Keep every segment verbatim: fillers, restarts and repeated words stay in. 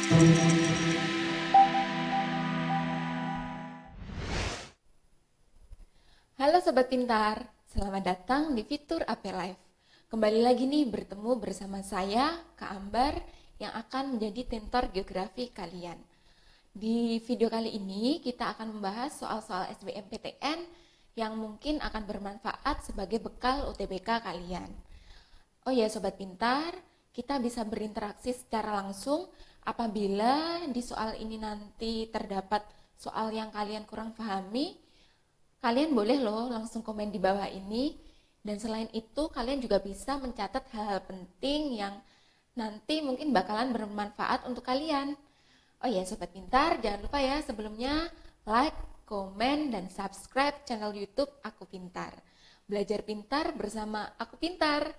Halo Sobat Pintar, selamat datang di fitur A P Live. Kembali lagi nih bertemu bersama saya, Kak Ambar, yang akan menjadi tentor geografi kalian. Di video kali ini kita akan membahas soal-soal S B M P T N yang mungkin akan bermanfaat sebagai bekal U T B K kalian. Oh ya Sobat Pintar, kita bisa berinteraksi secara langsung apabila di soal ini nanti terdapat soal yang kalian kurang pahami. Kalian boleh loh langsung komen di bawah ini. Dan selain itu kalian juga bisa mencatat hal-hal penting yang nanti mungkin bakalan bermanfaat untuk kalian. Oh ya Sobat Pintar, jangan lupa ya sebelumnya like, komen, dan subscribe channel YouTube Aku Pintar. Belajar pintar bersama Aku Pintar.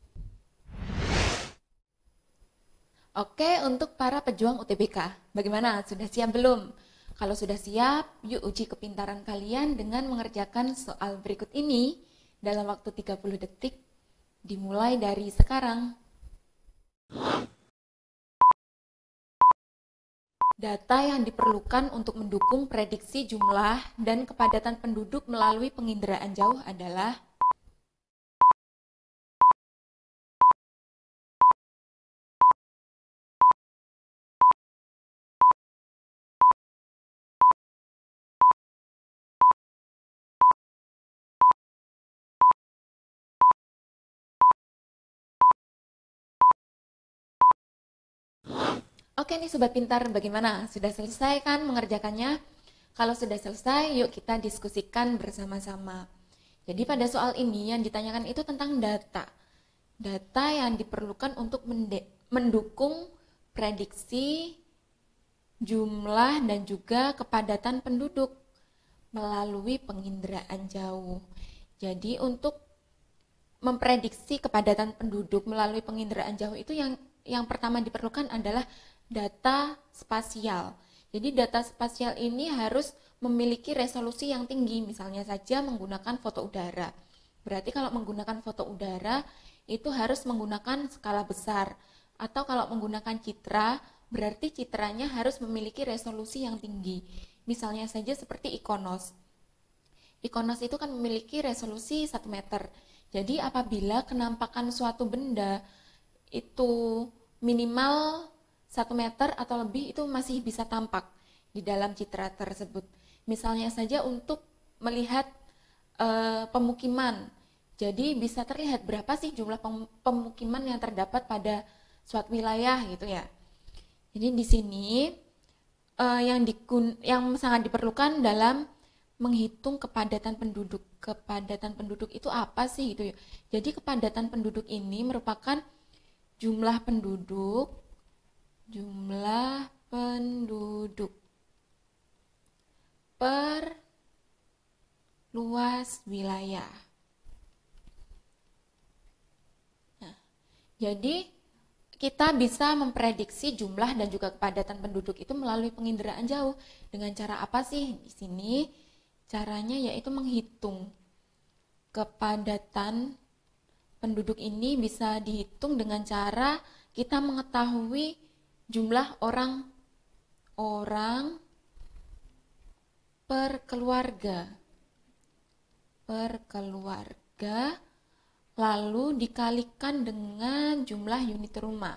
Oke, untuk para pejuang U T B K, bagaimana? Sudah siap belum? Kalau sudah siap, yuk uji kepintaran kalian dengan mengerjakan soal berikut ini dalam waktu tiga puluh detik, dimulai dari sekarang. Data yang diperlukan untuk mendukung prediksi jumlah dan kepadatan penduduk melalui penginderaan jauh adalah Oke nih Sobat Pintar, bagaimana? Sudah selesai kan mengerjakannya? Kalau sudah selesai, yuk kita diskusikan bersama-sama. Jadi pada soal ini yang ditanyakan itu tentang data. Data yang diperlukan untuk mendukung prediksi jumlah dan juga kepadatan penduduk melalui penginderaan jauh. Jadi untuk memprediksi kepadatan penduduk melalui penginderaan jauh itu yang yang pertama diperlukan adalah data spasial. Jadi data spasial ini harus memiliki resolusi yang tinggi, misalnya saja menggunakan foto udara. Berarti kalau menggunakan foto udara itu harus menggunakan skala besar. Atau kalau menggunakan citra, berarti citranya harus memiliki resolusi yang tinggi. Misalnya saja seperti Ikonos. Ikonos itu kan memiliki resolusi satu meter. Jadi apabila kenampakan suatu benda itu minimal satu meter atau lebih itu masih bisa tampak di dalam citra tersebut. Misalnya saja untuk melihat e, pemukiman. Jadi bisa terlihat berapa sih jumlah pemukiman yang terdapat pada suatu wilayah gitu ya. Jadi di sini e, yang digun, yang sangat diperlukan dalam menghitung kepadatan penduduk. Kepadatan penduduk itu apa sih gitu ya. Jadi kepadatan penduduk ini merupakan jumlah penduduk jumlah penduduk per luas wilayah. Nah, jadi kita bisa memprediksi jumlah dan juga kepadatan penduduk itu melalui penginderaan jauh. Dengan cara apa sih? Di sini caranya yaitu menghitung kepadatan penduduk ini bisa dihitung dengan cara kita mengetahui jumlah orang orang per keluarga per keluarga lalu dikalikan dengan jumlah unit rumah.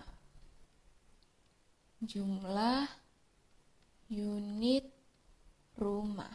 Jumlah unit rumah.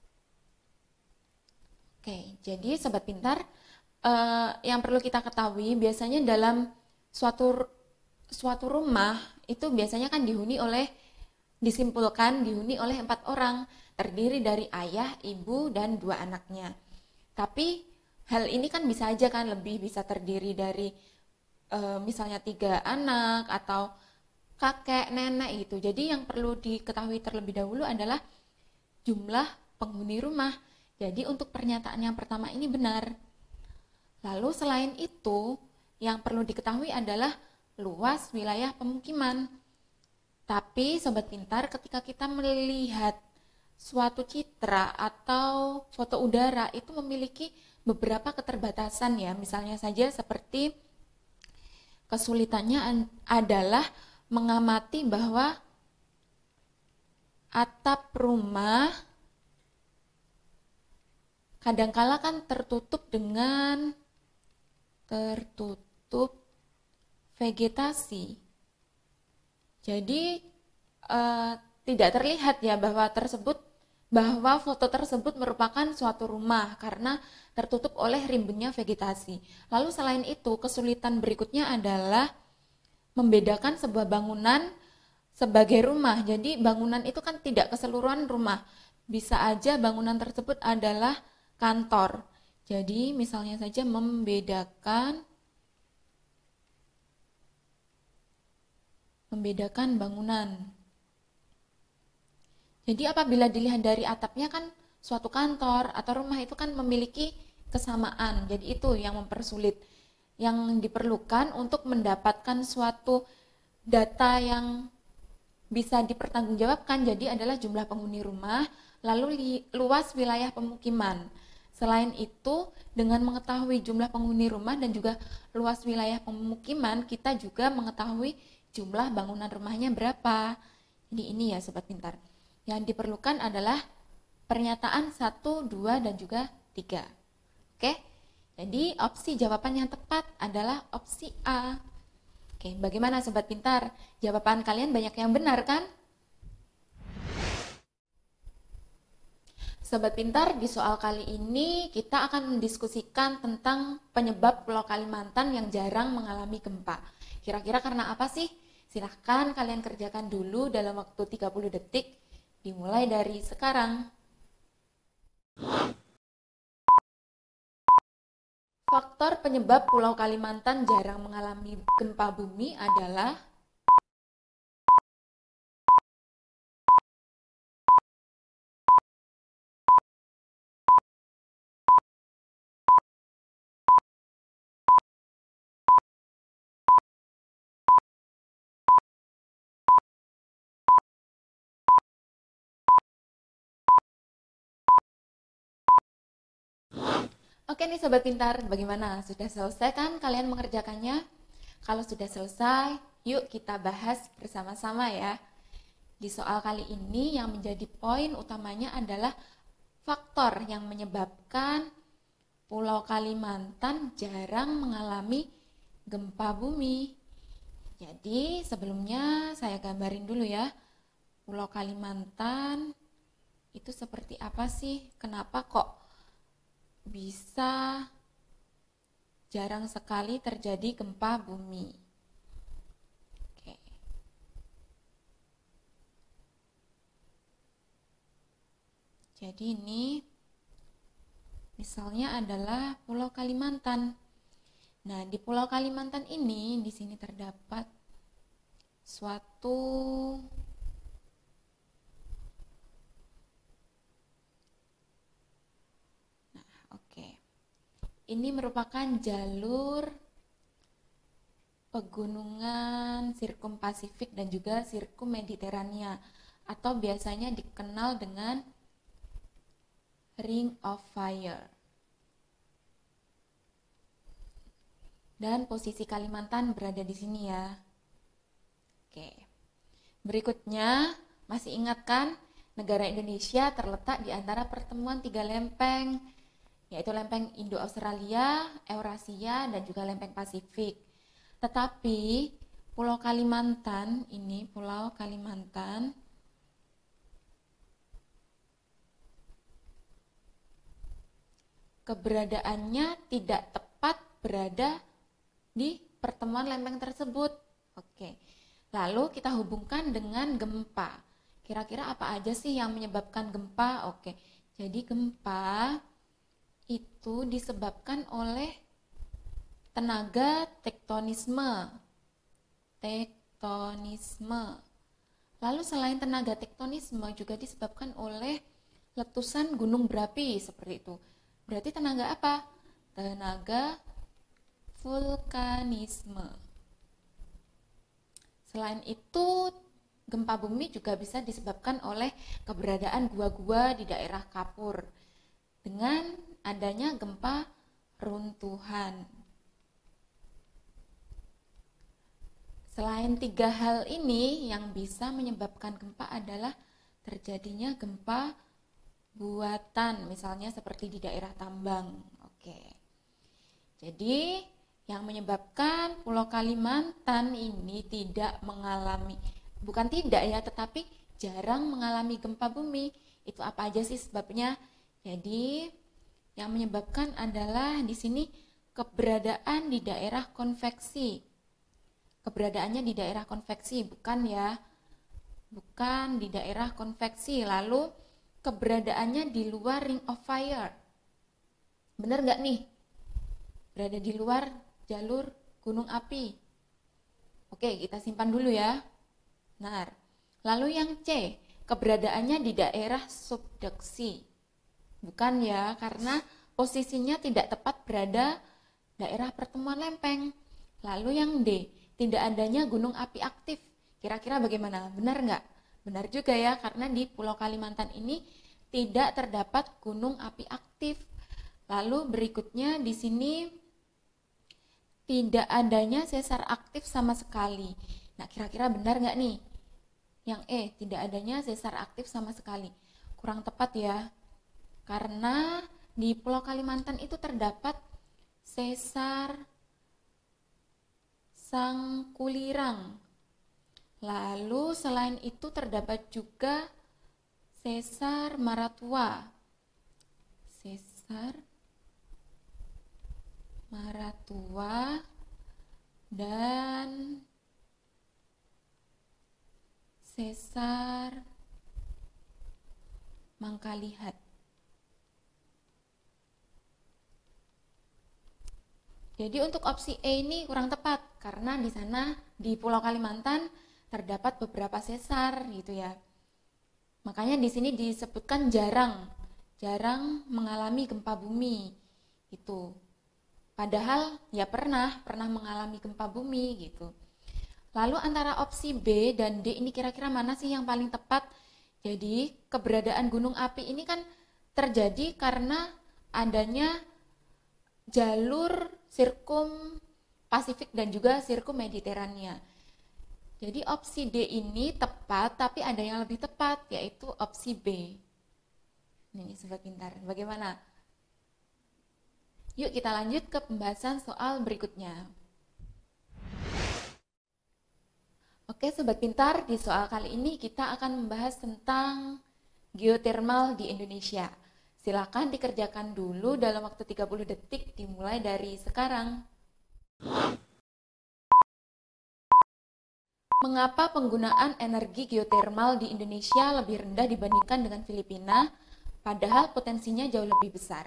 Oke, jadi Sobat Pintar, eh, yang perlu kita ketahui biasanya dalam suatu suatu rumah itu biasanya kan dihuni oleh disimpulkan dihuni oleh empat orang, terdiri dari ayah, ibu, dan dua anaknya. Tapi hal ini kan bisa aja kan lebih, bisa terdiri dari e, misalnya tiga anak atau kakek, nenek gitu. Jadi yang perlu diketahui terlebih dahulu adalah jumlah penghuni rumah. Jadi untuk pernyataan yang pertama ini benar. Lalu selain itu yang perlu diketahui adalah luas wilayah pemukiman. Tapi Sobat Pintar, ketika kita melihat suatu citra atau foto udara itu memiliki beberapa keterbatasan ya. Misalnya saja seperti kesulitannya adalah mengamati bahwa atap rumah kadangkala kan tertutup dengan tertutup vegetasi. Jadi eh, tidak terlihat ya bahwa tersebut bahwa foto tersebut merupakan suatu rumah karena tertutup oleh rimbunnya vegetasi. Lalu selain itu, kesulitan berikutnya adalah membedakan sebuah bangunan sebagai rumah. Jadi bangunan itu kan tidak keseluruhan rumah. Bisa aja bangunan tersebut adalah kantor. Jadi misalnya saja membedakan membedakan bangunan. Jadi apabila dilihat dari atapnya kan suatu kantor atau rumah itu kan memiliki kesamaan. Jadi itu yang mempersulit. Yang diperlukan untuk mendapatkan suatu data yang bisa dipertanggungjawabkan jadi adalah jumlah penghuni rumah, lalu luas wilayah pemukiman. Selain itu, dengan mengetahui jumlah penghuni rumah dan juga luas wilayah pemukiman, kita juga mengetahui jumlah bangunan rumahnya berapa. Jadi ini ya Sobat Pintar. Yang diperlukan adalah pernyataan satu, dua, dan juga tiga. Oke, jadi opsi jawaban yang tepat adalah opsi A. Oke, bagaimana Sobat Pintar? Jawaban kalian banyak yang benar kan? Sobat Pintar, di soal kali ini kita akan mendiskusikan tentang penyebab Pulau Kalimantan yang jarang mengalami gempa. Kira-kira karena apa sih? Silahkan kalian kerjakan dulu dalam waktu tiga puluh detik, dimulai dari sekarang. Faktor penyebab Pulau Kalimantan jarang mengalami gempa bumi adalah Oke nih Sobat Pintar, bagaimana? Sudah selesai kan kalian mengerjakannya? Kalau sudah selesai, yuk kita bahas bersama-sama ya. Di soal kali ini yang menjadi poin utamanya adalah faktor yang menyebabkan Pulau Kalimantan jarang mengalami gempa bumi. Jadi sebelumnya saya gambarin dulu ya. Pulau Kalimantan itu seperti apa sih? Kenapa kok bisa jarang sekali terjadi gempa bumi? Oke. Jadi ini misalnya adalah Pulau Kalimantan. Nah, di Pulau Kalimantan ini di sini terdapat suatu Ini merupakan jalur pegunungan Sirkum Pasifik dan juga Sirkum Mediterania atau biasanya dikenal dengan Ring of Fire. Dan posisi Kalimantan berada di sini ya. Oke. Berikutnya, masih ingat kan negara Indonesia terletak di antara pertemuan tiga lempeng, yaitu lempeng Indo-Australia, Eurasia, dan juga lempeng Pasifik. Tetapi Pulau Kalimantan, ini Pulau Kalimantan, keberadaannya tidak tepat berada di pertemuan lempeng tersebut. Oke, lalu kita hubungkan dengan gempa. Kira-kira apa aja sih yang menyebabkan gempa? Oke, jadi gempa itu disebabkan oleh tenaga tektonisme. Tektonisme. Lalu selain tenaga tektonisme juga disebabkan oleh letusan gunung berapi seperti itu. Berarti tenaga apa? Tenaga vulkanisme. Selain itu, gempa bumi juga bisa disebabkan oleh keberadaan gua-gua di daerah kapur dengan adanya gempa runtuhan. Selain tiga hal ini, yang bisa menyebabkan gempa adalah terjadinya gempa buatan, misalnya seperti di daerah tambang. Oke. Jadi yang menyebabkan Pulau Kalimantan ini tidak mengalami, bukan tidak ya, tetapi jarang mengalami gempa bumi. Itu apa aja sih sebabnya? Jadi yang menyebabkan adalah di sini keberadaan di daerah konveksi. Keberadaannya di daerah konveksi, bukan ya, bukan di daerah konveksi. Lalu keberadaannya di luar ring of fire. Bener nggak nih? Berada di luar jalur gunung api. Oke, kita simpan dulu ya. Benar. Lalu yang C, keberadaannya di daerah subduksi. Bukan ya, karena posisinya tidak tepat berada daerah pertemuan lempeng. Lalu yang D, tidak adanya gunung api aktif. Kira-kira bagaimana? Benar nggak? Benar juga ya, karena di Pulau Kalimantan ini tidak terdapat gunung api aktif. Lalu berikutnya di sini tidak adanya sesar aktif sama sekali. Nah, kira-kira benar nggak nih? Yang E, tidak adanya sesar aktif sama sekali. Kurang tepat ya, karena di Pulau Kalimantan itu terdapat sesar Sangkulirang. Lalu selain itu terdapat juga sesar Maratua. Sesar Maratua dan sesar Mangkalihat. Jadi untuk opsi E ini kurang tepat karena di sana di Pulau Kalimantan terdapat beberapa sesar gitu ya. Makanya di sini disebutkan jarang, jarang mengalami gempa bumi gitu. Padahal ya pernah, pernah mengalami gempa bumi gitu. Lalu antara opsi B dan D ini kira-kira mana sih yang paling tepat? Jadi keberadaan gunung api ini kan terjadi karena adanya jalur sirkum Pasifik dan juga sirkum Mediterania. Jadi opsi D ini tepat, tapi ada yang lebih tepat, yaitu opsi B. Ini sobat pintar, bagaimana? Yuk kita lanjut ke pembahasan soal berikutnya. Oke sobat pintar, di soal kali ini kita akan membahas tentang geotermal di Indonesia. Silakan dikerjakan dulu dalam waktu tiga puluh detik dimulai dari sekarang. Mengapa penggunaan energi geotermal di Indonesia lebih rendah dibandingkan dengan Filipina, padahal potensinya jauh lebih besar?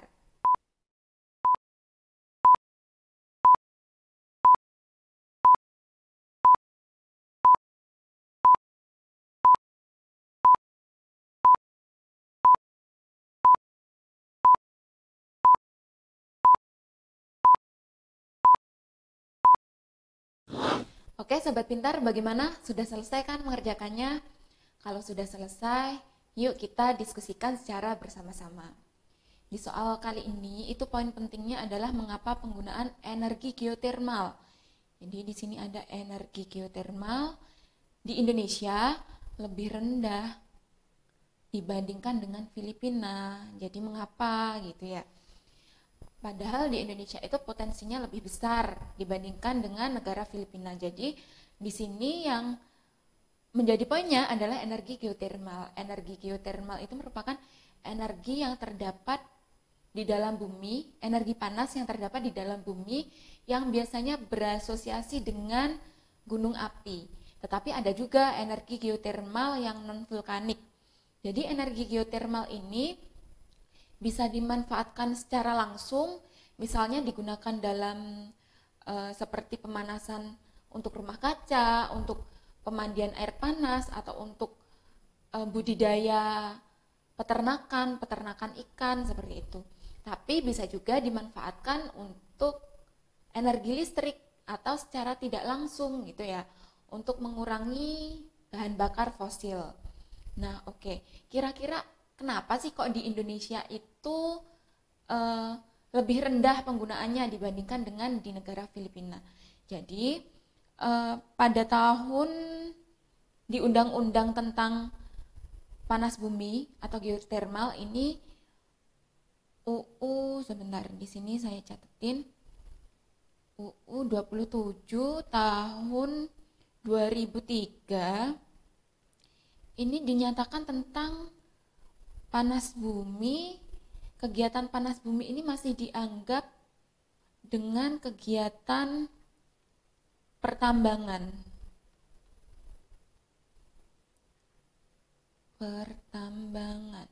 Oke sobat pintar, bagaimana? Sudah selesai kan mengerjakannya? Kalau sudah selesai, yuk kita diskusikan secara bersama-sama. Di soal kali ini itu poin pentingnya adalah mengapa penggunaan energi geotermal. Jadi di sini ada energi geotermal di Indonesia lebih rendah dibandingkan dengan Filipina. Jadi mengapa gitu ya? Padahal di Indonesia itu potensinya lebih besar dibandingkan dengan negara Filipina. Jadi di sini yang menjadi poinnya adalah energi geotermal. Energi geotermal itu merupakan energi yang terdapat di dalam bumi, energi panas yang terdapat di dalam bumi yang biasanya berasosiasi dengan gunung api. Tetapi ada juga energi geotermal yang non-vulkanik. Jadi energi geotermal ini bisa dimanfaatkan secara langsung, misalnya digunakan dalam e, seperti pemanasan untuk rumah kaca, untuk pemandian air panas, atau untuk e, budidaya peternakan, peternakan ikan seperti itu. Tapi bisa juga dimanfaatkan untuk energi listrik atau secara tidak langsung gitu ya, untuk mengurangi bahan bakar fosil. Nah, oke, okay. Kira-kira kenapa sih kok di Indonesia itu uh, lebih rendah penggunaannya dibandingkan dengan di negara Filipina? Jadi uh, pada tahun di Undang-Undang tentang panas bumi atau geothermal ini U U sebentar, di sini saya catetin U U dua puluh tujuh tahun dua ribu tiga ini dinyatakan tentang panas bumi. Kegiatan panas bumi ini masih dianggap dengan kegiatan pertambangan. Pertambangan.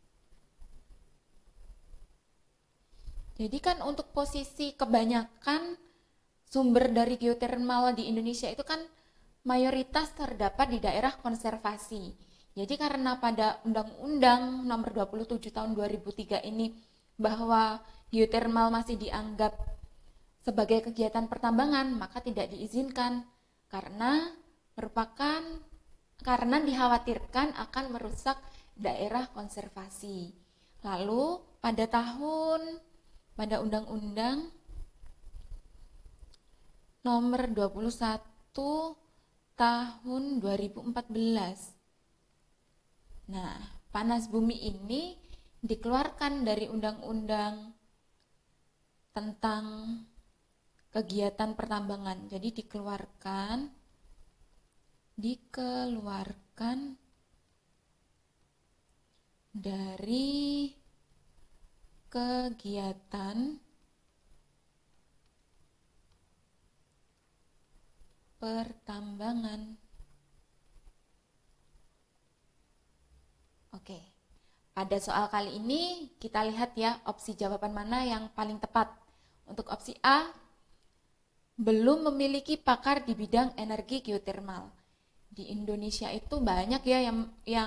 Jadi kan untuk posisi kebanyakan sumber dari geotermal di Indonesia itu kan mayoritas terdapat di daerah konservasi. Jadi karena pada Undang-Undang Nomor dua puluh tujuh Tahun dua ribu tiga ini bahwa geotermal masih dianggap sebagai kegiatan pertambangan, maka tidak diizinkan karena merupakan karena dikhawatirkan akan merusak daerah konservasi. Lalu pada tahun pada Undang-Undang Nomor dua puluh satu Tahun dua ribu empat belas. Nah, panas bumi ini dikeluarkan dari Undang-Undang tentang kegiatan pertambangan. Jadi dikeluarkan dikeluarkan dari kegiatan pertambangan. Oke, pada soal kali ini kita lihat ya opsi jawaban mana yang paling tepat. Untuk opsi A, belum memiliki pakar di bidang energi geotermal. Di Indonesia itu banyak ya yang yang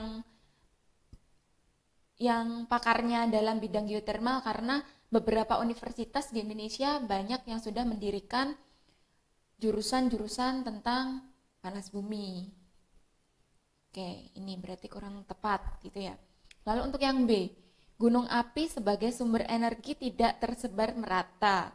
yang pakarnya dalam bidang geotermal karena beberapa universitas di Indonesia banyak yang sudah mendirikan jurusan-jurusan tentang panas bumi. Oke, ini berarti kurang tepat gitu ya. Lalu untuk yang B, gunung api sebagai sumber energi tidak tersebar merata.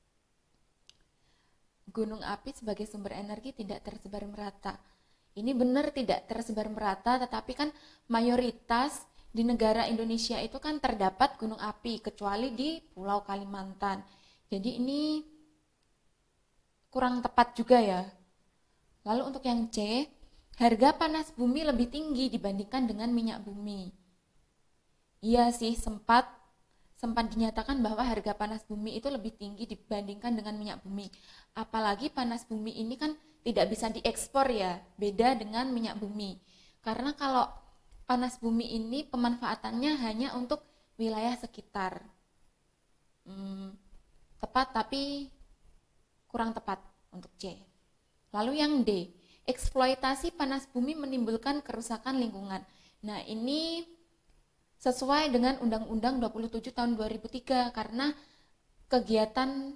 Gunung api sebagai sumber energi tidak tersebar merata. Ini benar tidak tersebar merata, tetapi kan mayoritas di negara Indonesia itu kan terdapat gunung api, kecuali di Pulau Kalimantan. Jadi ini kurang tepat juga ya. Lalu untuk yang C, harga panas bumi lebih tinggi dibandingkan dengan minyak bumi. Iya sih, sempat sempat dinyatakan bahwa harga panas bumi itu lebih tinggi dibandingkan dengan minyak bumi. Apalagi panas bumi ini kan tidak bisa diekspor ya, beda dengan minyak bumi. Karena kalau panas bumi ini pemanfaatannya hanya untuk wilayah sekitar. Hmm, tepat tapi kurang tepat untuk C. Lalu yang D, eksploitasi panas bumi menimbulkan kerusakan lingkungan. Nah, ini sesuai dengan Undang-Undang dua puluh tujuh Tahun dua ribu tiga karena kegiatan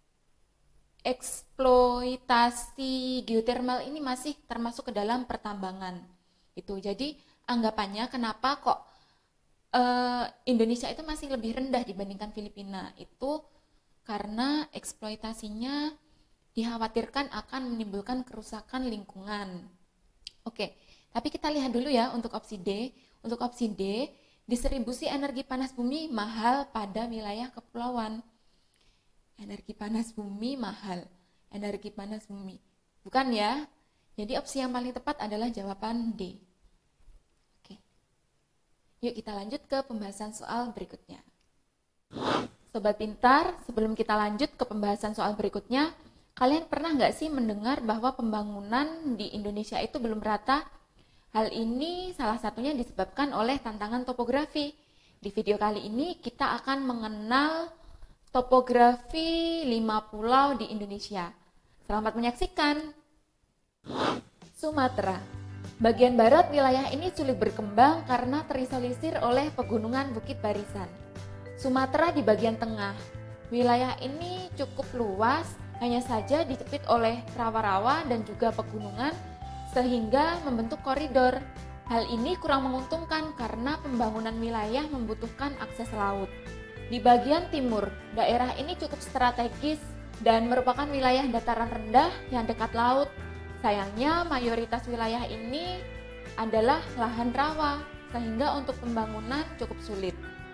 eksploitasi geotermal ini masih termasuk ke dalam pertambangan. Itu. Jadi anggapannya kenapa kok eh, Indonesia itu masih lebih rendah dibandingkan Filipina? Itu karena eksploitasinya dikhawatirkan akan menimbulkan kerusakan lingkungan. Oke, tapi kita lihat dulu ya untuk opsi D. Untuk opsi D, distribusi energi panas bumi mahal pada wilayah kepulauan. Energi panas bumi mahal. Energi panas bumi. Bukan ya? Jadi opsi yang paling tepat adalah jawaban D. Oke. Yuk kita lanjut ke pembahasan soal berikutnya. Sobat pintar, sebelum kita lanjut ke pembahasan soal berikutnya, kalian pernah nggak sih mendengar bahwa pembangunan di Indonesia itu belum rata? Hal ini salah satunya disebabkan oleh tantangan topografi. Di video kali ini kita akan mengenal topografi lima pulau di Indonesia. Selamat menyaksikan. Sumatera. Bagian barat wilayah ini sulit berkembang karena terisolir oleh pegunungan Bukit Barisan. Sumatera di bagian tengah. Wilayah ini cukup luas, hanya saja dicepit oleh rawa-rawa dan juga pegunungan sehingga membentuk koridor. Hal ini kurang menguntungkan karena pembangunan wilayah membutuhkan akses laut. Di bagian timur, daerah ini cukup strategis dan merupakan wilayah dataran rendah yang dekat laut. Sayangnya mayoritas wilayah ini adalah lahan rawa. sehingga untuk pembangunan cukup sulit.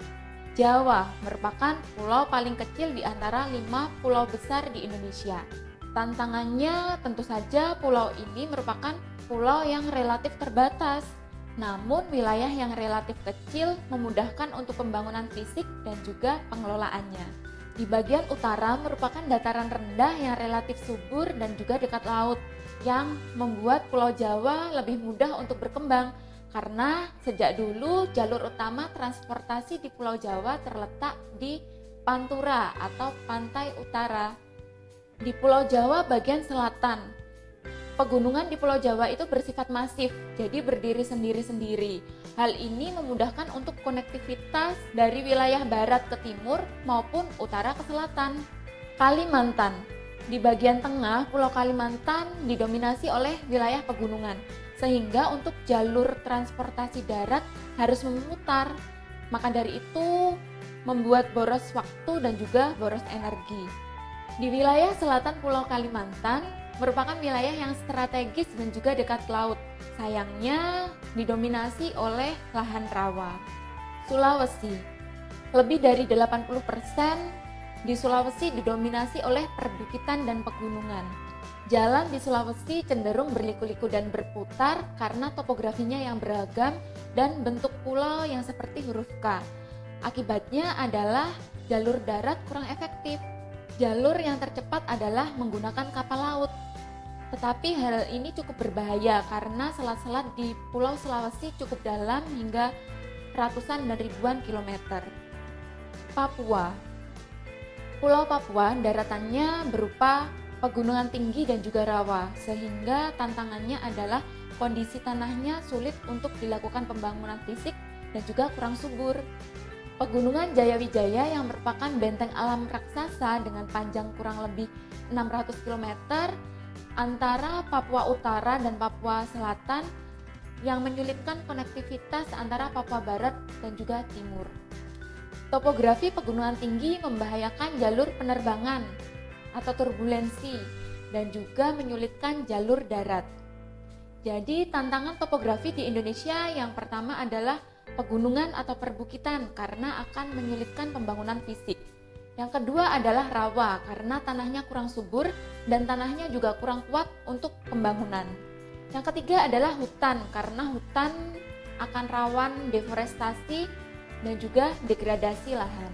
Jawa merupakan pulau paling kecil di antara lima pulau besar di Indonesia. Tantangannya tentu saja pulau ini merupakan pulau yang relatif terbatas. Namun wilayah yang relatif kecil memudahkan untuk pembangunan fisik dan juga pengelolaannya. Di bagian utara merupakan dataran rendah yang relatif subur dan juga dekat laut, yang membuat Pulau Jawa lebih mudah untuk berkembang. Karena sejak dulu jalur utama transportasi di Pulau Jawa terletak di Pantura atau Pantai Utara. Di Pulau Jawa bagian selatan, pegunungan di Pulau Jawa itu bersifat masif, jadi berdiri sendiri-sendiri. Hal ini memudahkan untuk konektivitas dari wilayah barat ke timur maupun utara ke selatan. Kalimantan. Di bagian tengah, Pulau Kalimantan didominasi oleh wilayah pegunungan, sehingga untuk jalur transportasi darat harus memutar. Maka dari itu membuat boros waktu dan juga boros energi. Di wilayah selatan Pulau Kalimantan merupakan wilayah yang strategis dan juga dekat laut. Sayangnya didominasi oleh lahan rawa. Sulawesi. Lebih dari delapan puluh persen di Sulawesi didominasi oleh perbukitan dan pegunungan. Jalan di Sulawesi cenderung berliku-liku dan berputar karena topografinya yang beragam dan bentuk pulau yang seperti huruf K. Akibatnya adalah jalur darat kurang efektif. Jalur yang tercepat adalah menggunakan kapal laut. Tetapi hal ini cukup berbahaya karena selat-selat di Pulau Sulawesi cukup dalam hingga ratusan dan ribuan kilometer. Papua. Pulau Papua daratannya berupa pegunungan tinggi dan juga rawa, sehingga tantangannya adalah kondisi tanahnya sulit untuk dilakukan pembangunan fisik dan juga kurang subur. Pegunungan Jayawijaya yang merupakan benteng alam raksasa dengan panjang kurang lebih enam ratus kilometer antara Papua Utara dan Papua Selatan yang menyulitkan konektivitas antara Papua Barat dan juga Timur. Topografi pegunungan tinggi membahayakan jalur penerbangan atau turbulensi dan juga menyulitkan jalur darat. Jadi tantangan topografi di Indonesia yang pertama adalah pegunungan atau perbukitan karena akan menyulitkan pembangunan fisik. Yang kedua adalah rawa karena tanahnya kurang subur dan tanahnya juga kurang kuat untuk pembangunan. Yang ketiga adalah hutan karena hutan akan rawan deforestasi dan juga degradasi lahan.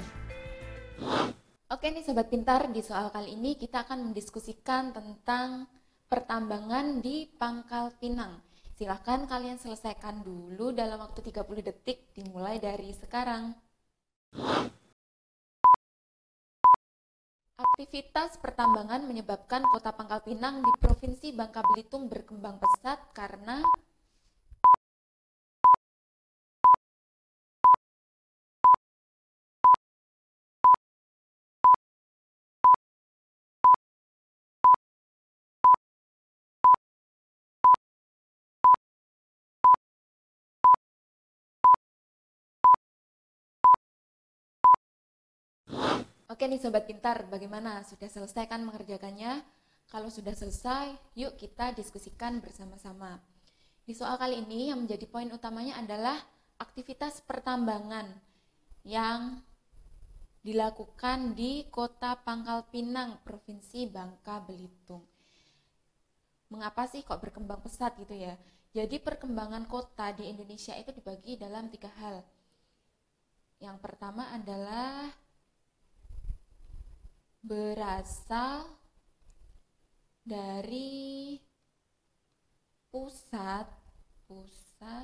Oke nih Sobat Pintar, di soal kali ini kita akan mendiskusikan tentang pertambangan di Pangkal Pinang. Silahkan kalian selesaikan dulu dalam waktu tiga puluh detik dimulai dari sekarang. Aktivitas pertambangan menyebabkan kota Pangkal Pinang di Provinsi Bangka Belitung berkembang pesat karena Oke nih Sobat Pintar, bagaimana? Sudah selesai kan mengerjakannya? Kalau sudah selesai, yuk kita diskusikan bersama-sama. Di soal kali ini yang menjadi poin utamanya adalah aktivitas pertambangan yang dilakukan di Kota Pangkal Pinang, Provinsi Bangka Belitung. Mengapa sih kok berkembang pesat gitu ya? Jadi perkembangan kota di Indonesia itu dibagi dalam tiga hal. Yang pertama adalah berasal dari pusat pusat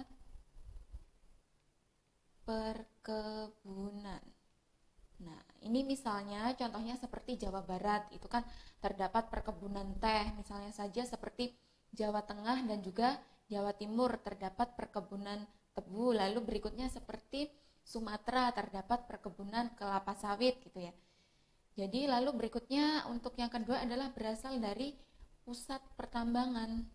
perkebunan. Nah, ini misalnya contohnya seperti Jawa Barat, itu kan terdapat perkebunan teh, misalnya saja seperti Jawa Tengah dan juga Jawa Timur terdapat perkebunan tebu, lalu berikutnya seperti Sumatera terdapat perkebunan kelapa sawit gitu ya. Jadi lalu berikutnya untuk yang kedua adalah berasal dari pusat pertambangan.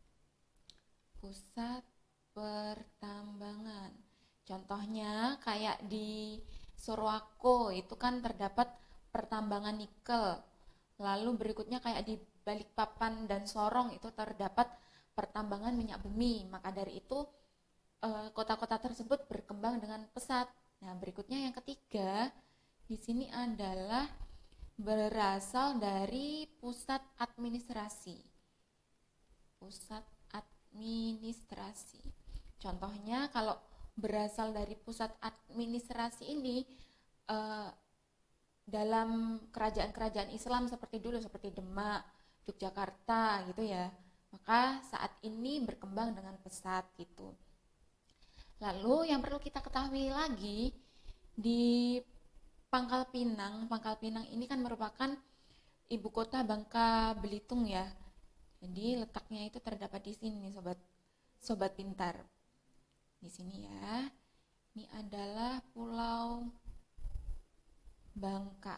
Pusat pertambangan. Contohnya kayak di Sorowako itu kan terdapat pertambangan nikel. Lalu berikutnya kayak di Balikpapan dan Sorong itu terdapat pertambangan minyak bumi. Maka dari itu eh, kota-kota tersebut berkembang dengan pesat. Nah, berikutnya yang ketiga, di sini adalah berasal dari pusat administrasi. Pusat administrasi. Contohnya kalau berasal dari pusat administrasi ini eh, dalam kerajaan-kerajaan Islam seperti dulu, seperti Demak, Yogyakarta gitu ya, maka saat ini berkembang dengan pesat gitu. Lalu yang perlu kita ketahui lagi, di Pangkal Pinang, Pangkal Pinang ini kan merupakan ibu kota Bangka Belitung ya. Jadi letaknya itu terdapat di sini sobat sobat pintar. Di sini ya. Ini adalah Pulau Bangka.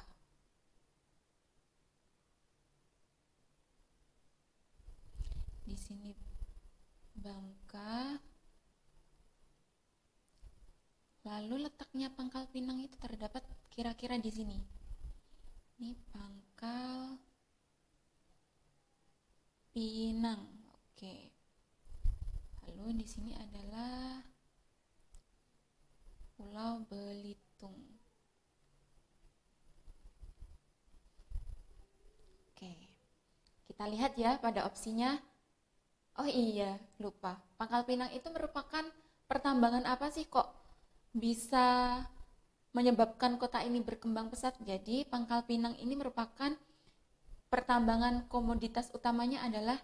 Di sini Bangka. Lalu letaknya Pangkal Pinang itu terdapat kira-kira di sini. Ini Pangkal Pinang. Oke. Lalu di sini adalah Pulau Belitung. Oke. Kita lihat ya pada opsinya. Oh iya, lupa. Pangkal Pinang itu merupakan pertambangan apa sih kok bisa menyebabkan kota ini berkembang pesat? Jadi Pangkal Pinang ini merupakan pertambangan, komoditas utamanya adalah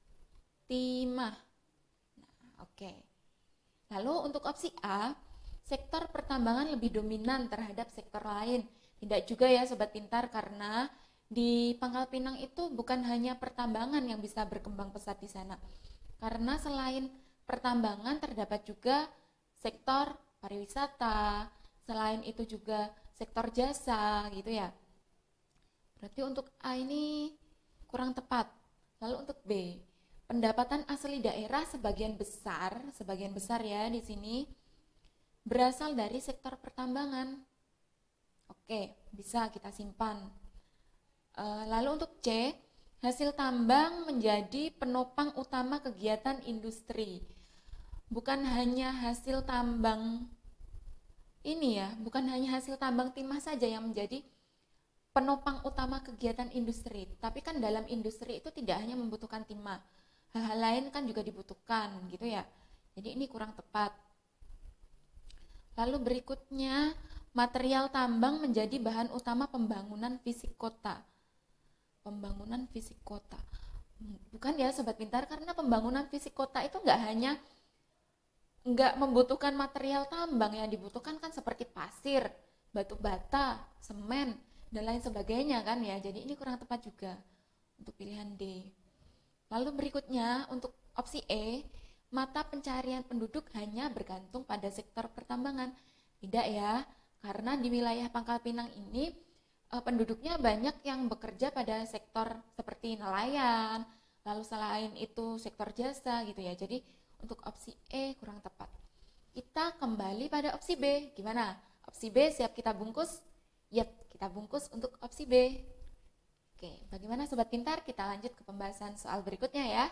timah. Nah, oke. Lalu untuk opsi A, sektor pertambangan lebih dominan terhadap sektor lain. Tidak juga ya sobat pintar, karena di Pangkal Pinang itu bukan hanya pertambangan yang bisa berkembang pesat di sana. Karena selain pertambangan terdapat juga sektor pariwisata, selain itu juga sektor jasa gitu ya. Berarti untuk A ini kurang tepat. Lalu untuk B, pendapatan asli daerah sebagian besar, sebagian besar ya di sini berasal dari sektor pertambangan. Oke, bisa kita simpan. E, lalu untuk C, hasil tambang menjadi penopang utama kegiatan industri. Bukan hanya hasil tambang ini ya, bukan hanya hasil tambang timah saja yang menjadi penopang utama kegiatan industri, tapi kan dalam industri itu tidak hanya membutuhkan timah, hal-hal lain kan juga dibutuhkan gitu ya. Jadi ini kurang tepat. Lalu berikutnya, material tambang menjadi bahan utama pembangunan fisik kota. Pembangunan fisik kota. Bukan ya sobat pintar, karena pembangunan fisik kota itu nggak hanya nggak membutuhkan material tambang, yang dibutuhkan kan seperti pasir, batu bata, semen, dan lain sebagainya kan ya. Jadi ini kurang tepat juga untuk pilihan D. Lalu berikutnya untuk opsi E, mata pencarian penduduk hanya bergantung pada sektor pertambangan. Tidak ya, karena di wilayah Pangkal Pinang ini eh, penduduknya banyak yang bekerja pada sektor seperti nelayan, lalu selain itu sektor jasa gitu ya. Jadi untuk opsi E kurang tepat. Kita kembali pada opsi B. Gimana? Opsi B siap kita bungkus? Yap, kita bungkus untuk opsi B. Oke, bagaimana sobat pintar? Kita lanjut ke pembahasan soal berikutnya ya.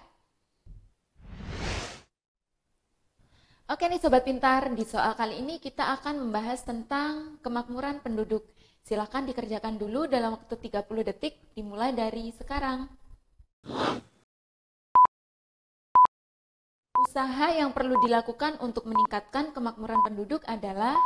Oke nih sobat pintar, di soal kali ini kita akan membahas tentang kemakmuran penduduk. Silakan dikerjakan dulu dalam waktu tiga puluh detik, dimulai dari sekarang. Usaha yang perlu dilakukan untuk meningkatkan kemakmuran penduduk adalah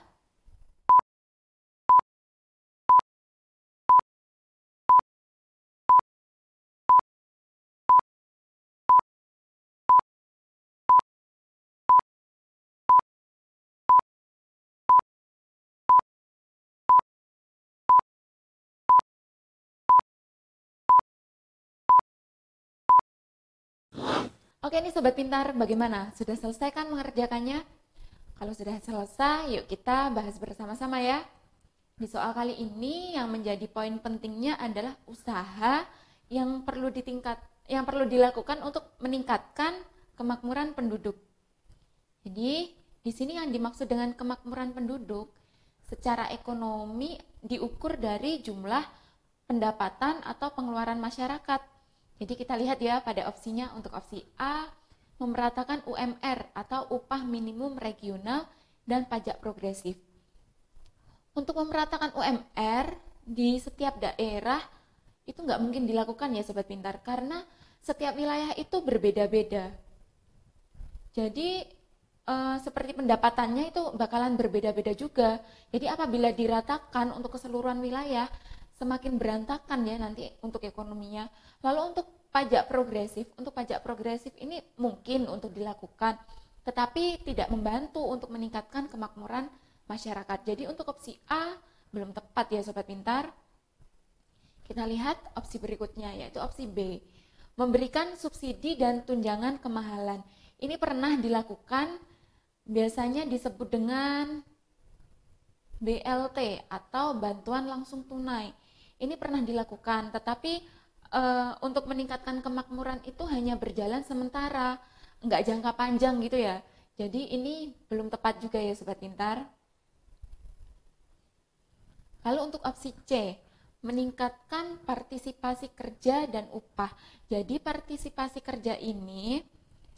Oke nih sobat pintar, bagaimana? Sudah selesai kan mengerjakannya? Kalau sudah selesai, yuk kita bahas bersama-sama ya. Di soal kali ini yang menjadi poin pentingnya adalah usaha yang perlu ditingkat, yang perlu dilakukan untuk meningkatkan kemakmuran penduduk. Jadi di sini yang dimaksud dengan kemakmuran penduduk secara ekonomi diukur dari jumlah pendapatan atau pengeluaran masyarakat. Jadi kita lihat ya pada opsinya, untuk opsi A memeratakan U M R atau upah minimum regional dan pajak progresif. Untuk memeratakan U M R di setiap daerah itu nggak mungkin dilakukan ya Sobat Pintar, karena setiap wilayah itu berbeda-beda. Jadi eh, seperti pendapatannya itu bakalan berbeda-beda juga. Jadi apabila diratakan untuk keseluruhan wilayah, semakin berantakan ya nanti untuk ekonominya. Lalu untuk pajak progresif, untuk pajak progresif ini mungkin untuk dilakukan, tetapi tidak membantu untuk meningkatkan kemakmuran masyarakat. Jadi untuk opsi A belum tepat ya Sobat Pintar. Kita lihat opsi berikutnya, yaitu opsi B, memberikan subsidi dan tunjangan kemahalan. Ini pernah dilakukan, biasanya disebut dengan B L T atau bantuan langsung tunai. Ini pernah dilakukan, tetapi e, untuk meningkatkan kemakmuran itu hanya berjalan sementara, nggak jangka panjang gitu ya. Jadi ini belum tepat juga ya Sobat Pintar. Lalu untuk opsi C, meningkatkan partisipasi kerja dan upah. Jadi partisipasi kerja ini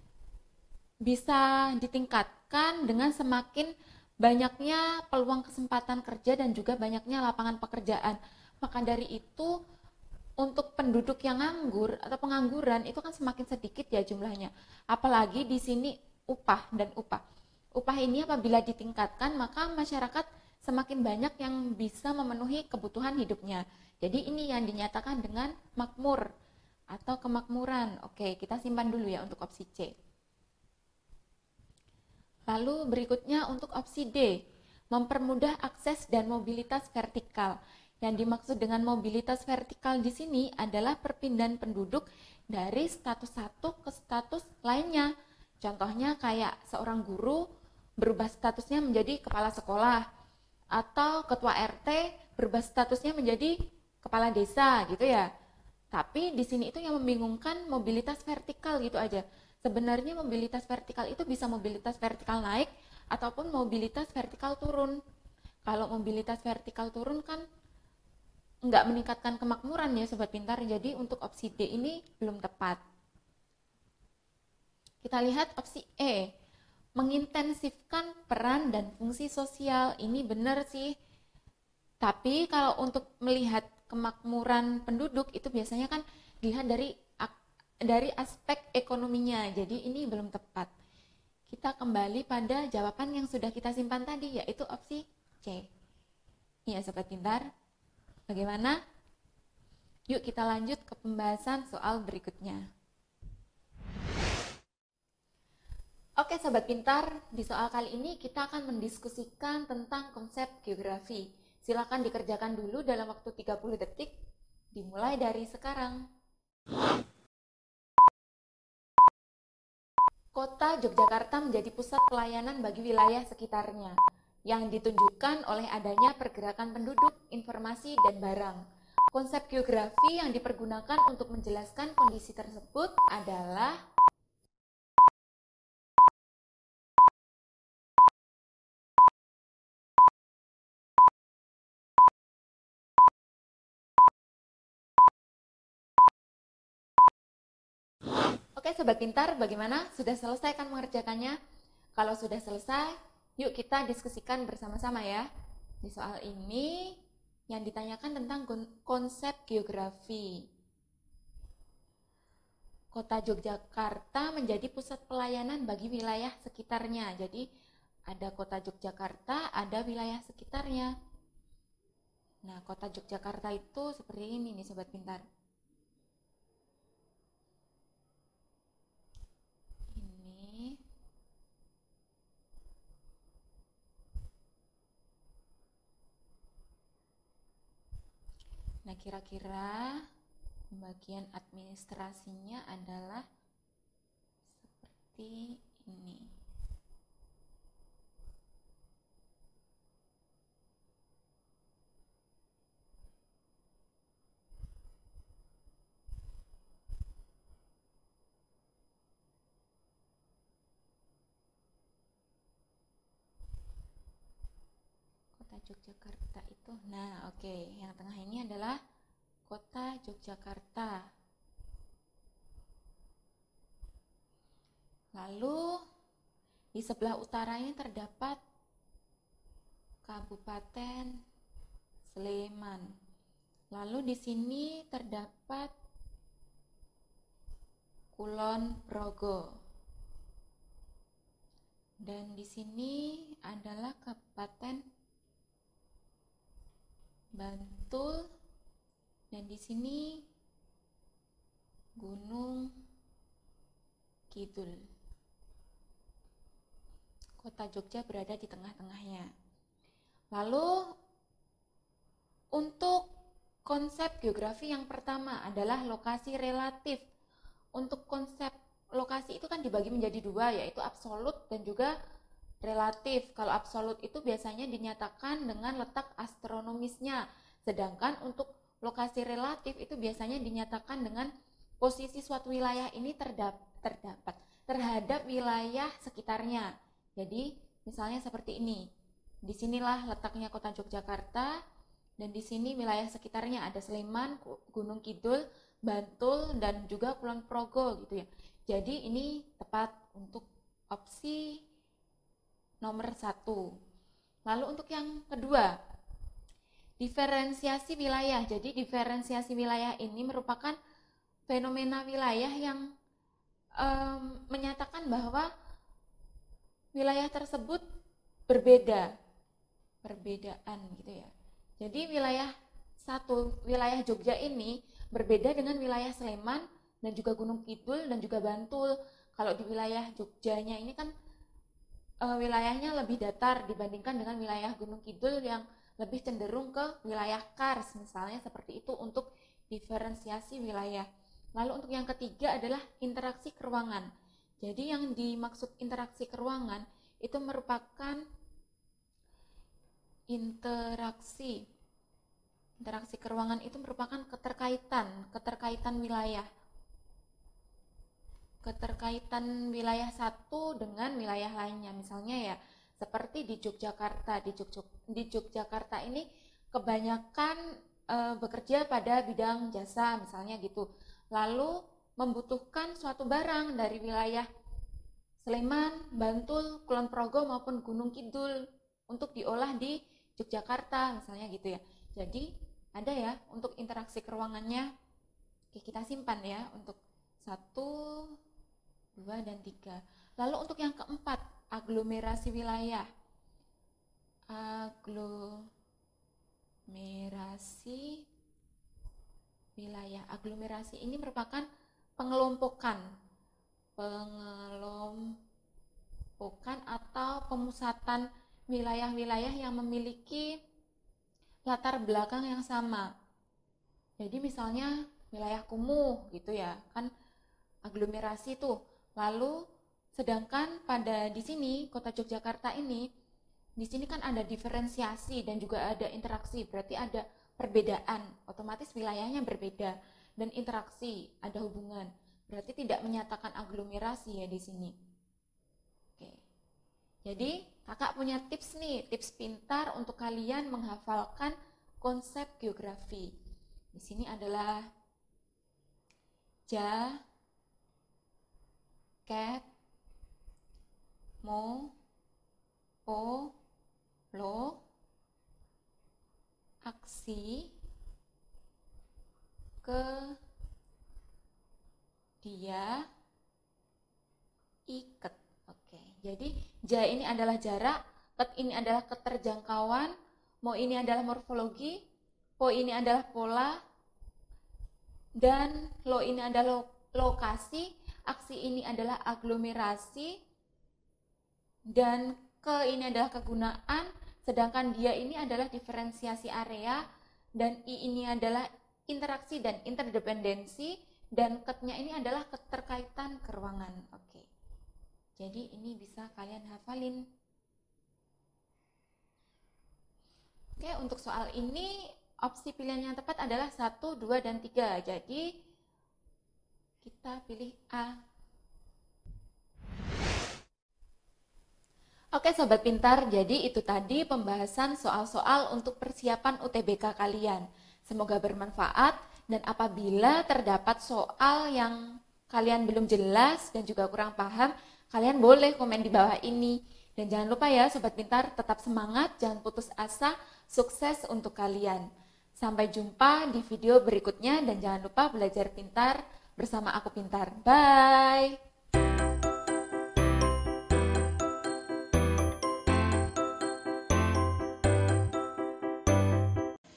bisa ditingkatkan dengan semakin banyaknya peluang kesempatan kerja dan juga banyaknya lapangan pekerjaan. Maka dari itu untuk penduduk yang nganggur atau pengangguran itu kan semakin sedikit ya jumlahnya. Apalagi di sini upah dan upah. Upah ini apabila ditingkatkan maka masyarakat semakin banyak yang bisa memenuhi kebutuhan hidupnya. Jadi ini yang dinyatakan dengan makmur atau kemakmuran. Oke, kita simpan dulu ya untuk opsi C. Lalu berikutnya untuk opsi D, mempermudah akses dan mobilitas vertikal. Yang dimaksud dengan mobilitas vertikal di sini adalah perpindahan penduduk dari status satu ke status lainnya. Contohnya kayak seorang guru berubah statusnya menjadi kepala sekolah, atau ketua R T berubah statusnya menjadi kepala desa gitu ya. Tapi di sini itu yang membingungkan mobilitas vertikal gitu aja. Sebenarnya mobilitas vertikal itu bisa mobilitas vertikal naik ataupun mobilitas vertikal turun. Kalau mobilitas vertikal turun kan nggak meningkatkan kemakmuran ya Sobat Pintar. Jadi untuk opsi D ini belum tepat. Kita lihat opsi E, mengintensifkan peran dan fungsi sosial. Ini benar sih, tapi kalau untuk melihat kemakmuran penduduk itu biasanya kan dilihat dari dari aspek ekonominya, jadi ini belum tepat. Kita kembali pada jawaban yang sudah kita simpan tadi, yaitu opsi C. Iya Sobat Pintar, bagaimana? Yuk kita lanjut ke pembahasan soal berikutnya. Oke Sobat Pintar, di soal kali ini kita akan mendiskusikan tentang konsep geografi. Silakan dikerjakan dulu dalam waktu tiga puluh detik, dimulai dari sekarang. Kota Yogyakarta menjadi pusat pelayanan bagi wilayah sekitarnya, yang ditunjukkan oleh adanya pergerakan penduduk, informasi, dan barang. Konsep geografi yang dipergunakan untuk menjelaskan kondisi tersebut adalah Oke Sobat Pintar, bagaimana? Sudah selesai kan mengerjakannya? Kalau sudah selesai, yuk kita diskusikan bersama-sama ya. Di soal ini yang ditanyakan tentang konsep geografi. Kota Yogyakarta menjadi pusat pelayanan bagi wilayah sekitarnya. Jadi ada kota Yogyakarta, ada wilayah sekitarnya. Nah, kota Yogyakarta itu seperti ini nih Sobat Pintar. Nah, kira-kira bagian administrasinya adalah seperti ini. Kota Yogyakarta itu, nah oke, okay. Yang tengah ini adalah kota Yogyakarta. Lalu di sebelah utara ini terdapat Kabupaten Sleman. Lalu di sini terdapat Kulon Progo. Dan di sini adalah Kabupaten Bantul, dan di sini Gunung Kidul. Kota Jogja berada di tengah-tengahnya. Lalu untuk konsep geografi yang pertama adalah lokasi relatif. Untuk konsep lokasi itu kan dibagi menjadi dua, yaitu absolut dan juga relatif. Kalau absolut itu biasanya dinyatakan dengan letak astronomisnya, sedangkan untuk lokasi relatif itu biasanya dinyatakan dengan posisi suatu wilayah ini terdap- terdapat terhadap wilayah sekitarnya. Jadi misalnya seperti ini, disinilah letaknya kota Yogyakarta, dan di sini wilayah sekitarnya ada Sleman, Gunung Kidul, Bantul, dan juga Kulon Progo gitu ya. Jadi ini tepat untuk opsi nomor satu. Lalu untuk yang kedua, diferensiasi wilayah. Jadi diferensiasi wilayah ini merupakan fenomena wilayah yang um, menyatakan bahwa wilayah tersebut berbeda, perbedaan gitu ya. Jadi wilayah satu, wilayah Jogja ini berbeda dengan wilayah Sleman dan juga Gunung Kidul dan juga Bantul. Kalau di wilayah Jogjanya ini kan e, wilayahnya lebih datar dibandingkan dengan wilayah Gunung Kidul yang lebih cenderung ke wilayah Kars, misalnya seperti itu untuk diferensiasi wilayah. Lalu untuk yang ketiga adalah interaksi keruangan. Jadi yang dimaksud interaksi keruangan itu merupakan interaksi. Interaksi keruangan itu merupakan keterkaitan, keterkaitan wilayah. Keterkaitan wilayah satu dengan wilayah lainnya. Misalnya ya, seperti di Yogyakarta. Di, Jog- di Yogyakarta ini kebanyakan e, bekerja pada bidang jasa, misalnya gitu. Lalu membutuhkan suatu barang dari wilayah Sleman, Bantul, Kulon Progo maupun Gunung Kidul untuk diolah di Yogyakarta, misalnya gitu ya. Jadi ada ya untuk interaksi keruangannya. Oke, kita simpan ya untuk satu, dua, dan tiga. Lalu untuk yang keempat, aglomerasi wilayah. Aglomerasi wilayah. Aglomerasi ini merupakan pengelompokan, pengelompokan atau pemusatan wilayah-wilayah yang memiliki latar belakang yang sama. Jadi misalnya wilayah kumuh gitu ya, kan aglomerasi tuh. Lalu sedangkan pada di sini kota Yogyakarta ini, di sini kan ada diferensiasi dan juga ada interaksi, berarti ada perbedaan, otomatis wilayahnya berbeda, dan interaksi ada hubungan, berarti tidak menyatakan aglomerasi ya di sini. Oke. Jadi kakak punya tips nih, tips pintar untuk kalian menghafalkan konsep geografi. Di sini adalah ja, ket, mo, po, lo, aksi, ke, dia, iket. Oke, jadi ja ini adalah jarak, ket ini adalah keterjangkauan, mo ini adalah morfologi, po ini adalah pola, dan lo ini adalah lokasi, aksi ini adalah aglomerasi, dan ke ini adalah kegunaan, sedangkan dia ini adalah diferensiasi area, dan i ini adalah interaksi dan interdependensi, dan ketnya ini adalah keterkaitan keruangan. Oke, jadi ini bisa kalian hafalin. Oke, untuk soal ini opsi pilihan yang tepat adalah satu, dua, dan tiga. Jadi kita pilih A. Oke sobat pintar, jadi itu tadi pembahasan soal-soal untuk persiapan U T B K kalian. Semoga bermanfaat, dan apabila terdapat soal yang kalian belum jelas dan juga kurang paham, Kalian boleh komen di bawah ini. Dan jangan lupa ya Sobat Pintar, tetap semangat, jangan putus asa, sukses untuk kalian. Sampai jumpa di video berikutnya dan jangan lupa belajar pintar bersama Aku Pintar. Bye!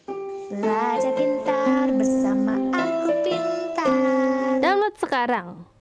Belajar pintar bersama Aku Pintar. Download sekarang.